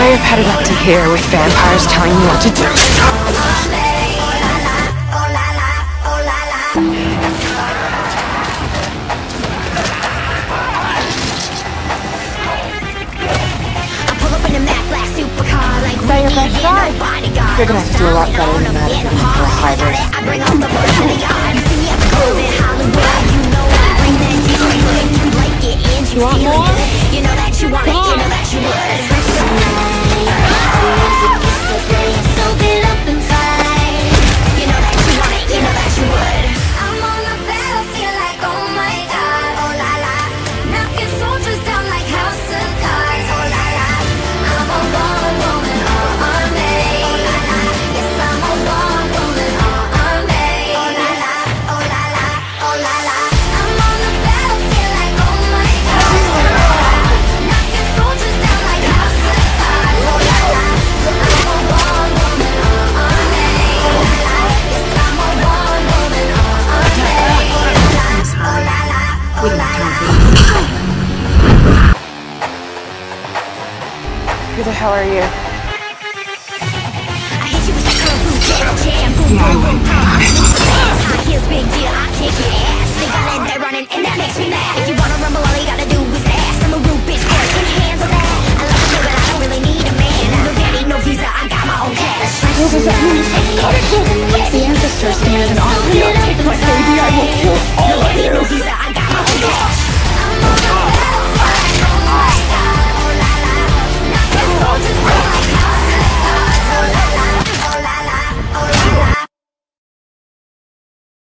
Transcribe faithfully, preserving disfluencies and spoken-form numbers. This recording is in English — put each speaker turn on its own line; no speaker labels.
Now you've headed up to here with vampires telling you what to do.
Is that your best shot?
You're gonna have to do a lot better than that if you're looking for a hybrid.
You want more? You know that you want it, you know that you would. Soak it up and fight. You know that you want it, you know that you would. I'm on the battlefield like, oh my god, oh la la. Knocking soldiers down like house of cards, oh la la. I'm a born woman, oh army, oh la la. Yes, I'm a born woman, oh army, oh la la, oh la la, oh la la. I'm on the battlefield like, oh my god, oh la la. Knocking soldiers down like house of cards, oh la la. I'm a born woman, oh army, oh la la. Yes, I'm a born woman, oh army, oh la la, oh la la, oh la la.
Who the hell are you?
I hit you with that kung fu jam, jam, boom, boom, boom, high heels, big deal, I kick your ass. Think I let that running, and that makes me mad. If you wanna rumble, all you gotta do is ask. I'm a rude bitch, boy, can you handle that? I love you, but I don't really need a man. No daddy, no visa, I got my own cash.
What does that mean?